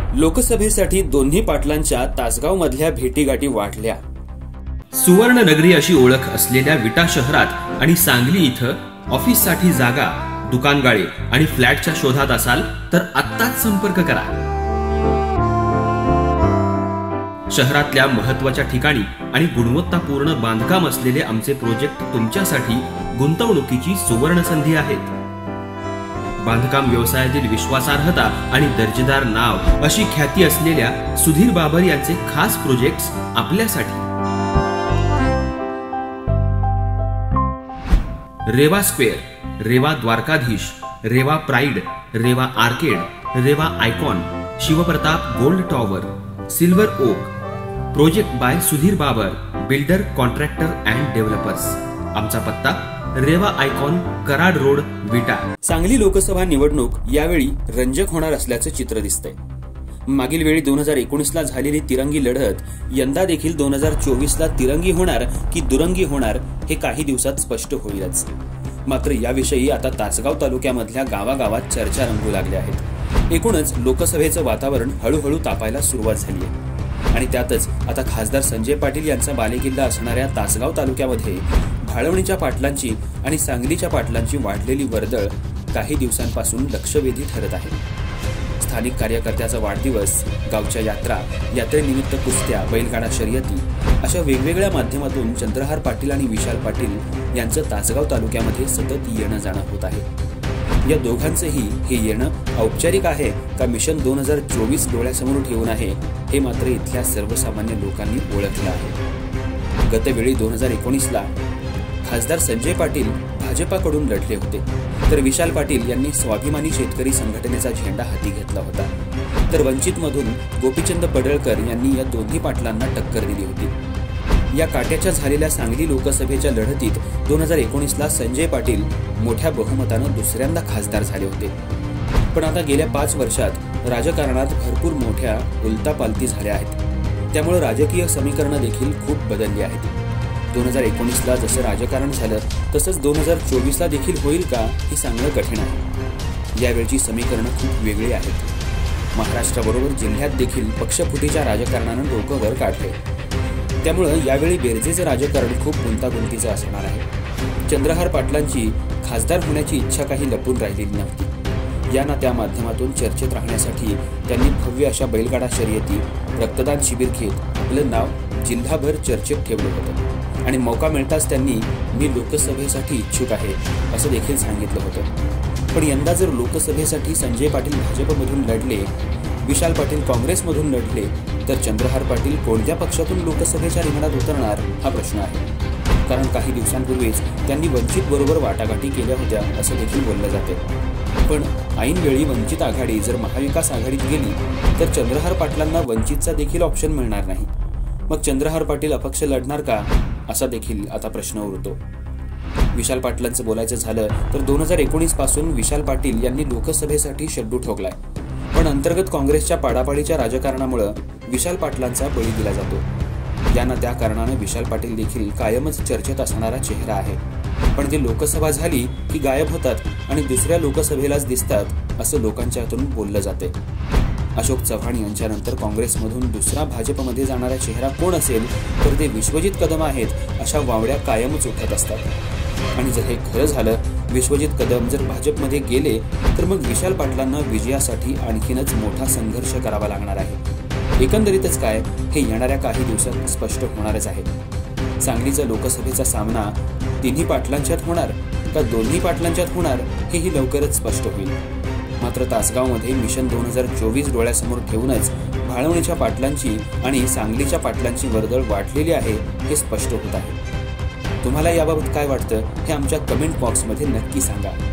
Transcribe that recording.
लोकसभेसाठी दोन्ही पाटलांच्या तासगाव मधल्या भेटीगाठी वाढल्या। सुवर्ण नगरी अशी ओळख असलेल्या विटा शहरात आणि सांगली इथं ऑफिससाठी जागा, दुकानगाळे आणि फ्लॅटच्या शोधात असाल तर आत्ताच संपर्क करा। शहरातल्या महत्त्वाच्या ठिकाणी आणि गुणवत्तापूर्ण बांधकाम असलेले आमचे प्रोजेक्ट तुमच्यासाठी गुंतवणुकीची सुवर्ण संधी आहेत। बांधकाम व्यवसायातील विश्वासार्हता आणि दर्जेदार नाव अशी ख्याती असलेल्या सुधीर बाबर यांचे खास प्रोजेक्ट्स आपल्यासाठी। Reva square, Reva Dwarkadhish, Reva pride, Reva arcade, Reva icon, Shivpratap gold tower, silver oak. Project by Sudhir Babar, builder, contractor and developers. आमचा पत्ता रेवा आयकॉन, कराड रोड, विटा। सांगली लोकसभा निवडणूक यावेळी रंजक होणार असल्याचं चित्र दिसतंय। मागील वेळी 2019 ला झालेली तिरंगी लढत यंदा देखील 2024 ला तिरंगी होणार की दुरंगी होणार हे काही दिवसात स्पष्ट होईलच। मात्र याविषयी आता तासगाव तालुक्यामधल्या गावागावात चर्चा रंगू लागल्या आहेत। एकूणच लोकसभेचं वातावरण हळूहळू तापायला सुरुवात झाली आहे आणि त्यातच आता खासदार संजय पाटील यांचा बालेकिल्ला असणाऱ्या तासगाव तालुक्यामध्ये भाळवणीच्या पाटलांची आणि सांगलीच्या पाटलांची वाढलेली वर्दळ काही दिवसांपासून लक्षवेधी ठरत आहे। स्थानिक कार्यकर्त्याचा वाढदिवस, गावच्या यात्रा, यात्रेनिमित्त कुस्त्या, बैलगाडा शर्यती अशा वेगवेगळ्या माध्यमातून चंद्रहार पाटील आणि विशाल पाटील यांचं तासगाव तालुक्यामध्ये सतत येणं जाणं होत आहे। या दोघांचंही हे येणं औपचारिक आहे का मिशन 2024 डोळ्यासमोर ठेवून आहे हे मात्र इथल्या सर्वसामान्य लोकांनी ओळखलं आहे। गतवेळी 2019 ला खासदार संजय पाटील भाजपाकडून लढले होते, तर विशाल पाटील यांनी स्वाभिमानी शेतकरी संघटनेचा झेंडा हाती घेतला होता, तर वंचितमधून गोपीचंद पडळकर यांनी या दोन्ही पाटलांना टक्कर दिली होती। या काट्याच्या झालेल्या सांगली लोकसभेच्या लढतीत 2019 ला संजय पाटील मोठ्या बहुमतानं दुसऱ्यांदा खासदार झाले होते। पण आता गेल्या 5 वर्षात राजकारणात भरपूर मोठ्या उलटापालटी झाल्या आहेत, त्यामुळे राजकीय समीकरणं देखील खूप बदलली आहेत। 2019 ला जसं राजकारण झालं तसंच 2024 ला देखील होईल का हे सांगणं कठीण आहे। यावेळची समीकरणं खूप वेगळी आहेत। महाराष्ट्राबरोबर जिल्ह्यात देखील पक्षफुटीच्या राजकारणानं डोकं वर काढले, त्यामुळे यावेळी बेरजेचं राजकारण खूप गुंतागुंतीचं असणार आहे। चंद्रहार पाटलांची खासदार होण्याची इच्छा काही लपून राहिलेली नव्हती। या नात्या माध्यमातून चर्चेत राहण्यासाठी त्यांनी भव्य अशा बैलगाडा शर्यती, रक्तदान शिबिर घेत आपलं नाव जिल्हाभर चर्चेत ठेवलं होतं आणि मौका मिळताच त्यांनी मी लोकसभेसाठी इच्छुक आहे असं देखील सांगितलं होतं। पण यंदा जर लोकसभेसाठी संजय पाटील भाजपमधून लढले, विशाल पाटील काँग्रेसमधून लढले तर चंद्रहार पाटील कोणत्या पक्षातून लोकसभेच्या रिंगणात उतरणार हा प्रश्न आहे। कारण काही दिवसांपूर्वीच त्यांनी वंचित बरोबर वाटाघाटी केल्या होत्या असं देखील बोललं जाते। पण ऐनवेळी वंचित आघाडी जर महाविकास आघाडीत गेली तर चंद्रहार पाटलांना वंचितचा देखील ऑप्शन मिळणार नाही। मग चंद्रहार पाटील अपक्ष लढणार का असा देखील आता प्रश्न उरतो। विशाल पाटलांचं बोलायचं झालं तर 2019 पासून विशाल पाटील यांनी लोकसभेसाठी शेड्यू ठोकलाय, पण अंतर्गत काँग्रेसच्या पाडापाडीच्या राजकारणामुळे विशाल पाटलांचा बळी दिला जातो। यांना त्या कारणाने विशाल पाटील देखील कायमच चर्चेत असणारा चेहरा आहे, पण ते लोकसभा झाली की गायब होतात आणि दुसऱ्या लोकसभेलाच दिसतात असं लोकांच्या हातून बोललं जाते। अशोक चव्हाण यांच्यानंतर काँग्रेसमधून दुसरा भाजपमध्ये जाणारा चेहरा कोण असेल तर ते विश्वजित कदम आहेत अशा वावड्या कायमच उठत असतात। आणि जर हे खरं झालं, विश्वजित कदम जर भाजपमध्ये गेले तर मग विशाल पाटलांना विजयासाठी आणखीनच मोठा संघर्ष करावा लागणार आहे। एकंदरीतच काय हे येणाऱ्या काही दिवसात स्पष्ट होणारच आहे। सांगलीचा लोकसभेचा सामना तिन्ही पाटलांच्यात होणार का दोन्ही पाटलांच्यात होणार हेही लवकरच स्पष्ट होईल। मात्र तासगावमध्ये मिशन 2024 डोळ्यासमोर ठेवूनच भाळवणीच्या पाटलांची आणि सांगलीच्या पाटलांची वर्दळ वाढलेली आहे हे स्पष्ट होत आहे। तुम्हाला याबाबत काय वाटतं हे आमच्या कमेंट बॉक्समध्ये नक्की सांगा।